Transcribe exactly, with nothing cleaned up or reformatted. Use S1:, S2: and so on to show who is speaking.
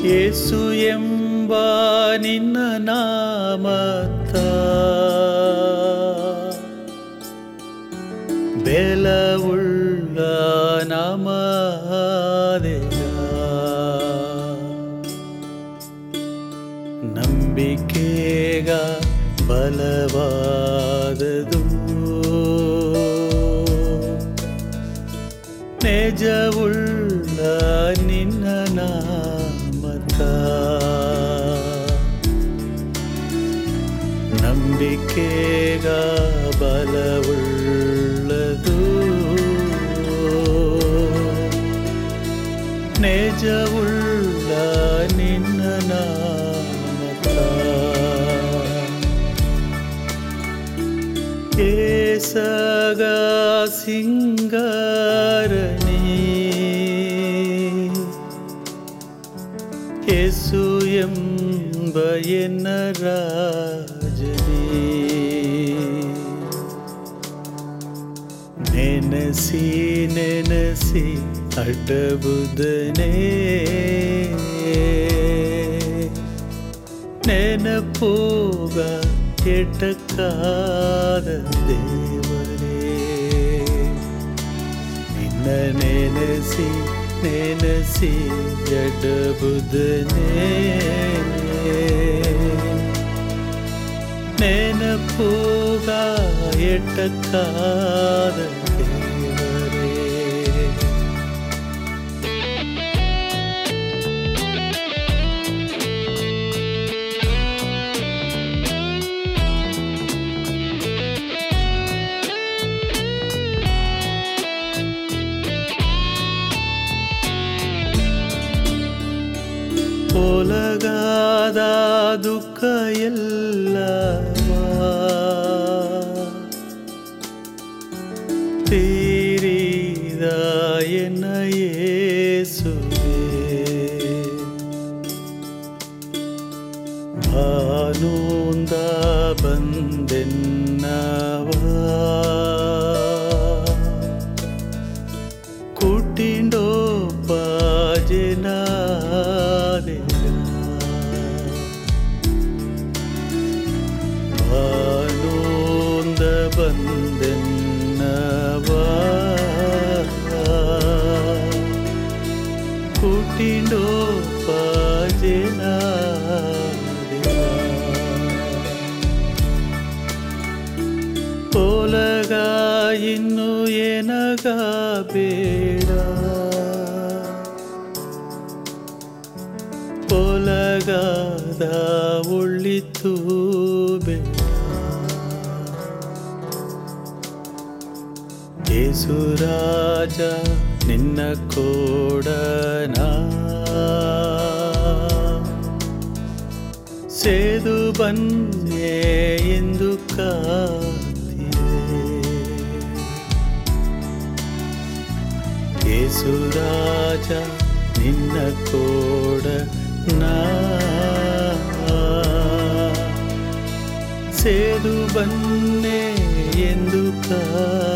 S1: ಯೇಸು ಎಂಬ ನಿನ್ನ ನಾಮತ್ತ ಬೆಲವುಳ್ಳ ನಾಮದೇಯ ನಂಬಿಕೆಗ ಬಲವಾದದು ನಿಜವುಳ್ಳ ನಿನ್ನ ನಾಮತ ನಂಬಿಕೆಗ ಬಲವುಳ್ಳದು ನಿಜವುಳ್ಳ ನಿನ್ನ ನಾಮತ ಏಸಗ ಸಿಂಗಾರನಿ ಯೇಸು ಎಂಬ ಎನ್ನ ರಾಜನೇ ನೆನಸಿ ನೆನಸಿ ಅಡ್ಡಬುದನೇ ನೆನಪೋಗ ಎಟಕಾದ ದೇವರೇ ನಿನ್ನ ನೆನಸಿ ನೆನಸಿ ಎಡಬುದನೇ ನೆನಪೋಗ ಎಟಕಾದ ದೇವರೇ ಒಲಗಾದ ದುಃಖ ಎಲ್ಲವ ತೀರಿದ ಎನ್ನ ಯೇಸುವೇ ಭಾನುಂದ ಬಂದೆನ್ನವ ಕುಟ್ಟಿಂಡೋಪ ಜನ ಭಾನುಂದ ಬಂದೆನ್ನವ ಕುಟ್ಟಿಂಡೋಪ ಜನ ಒಲಗ ಇನ್ನು ಏನಗ ಬೇಡ ಒಲಗಾದ ಒಳ್ಳಿತು ಬೇಡ ಯೇಸು ರಾಜ ನಿನ್ನ ಕೋಡನ ಸೇದು ಬನ್ನೆ ಎಂದು ಕಾದಿದೆ ಯೇಸು ರಾಜ ನಿನ್ನ ಕೋಡನ ಸೇದು ಬನ್ನೆ ಎಂದು ಕಾ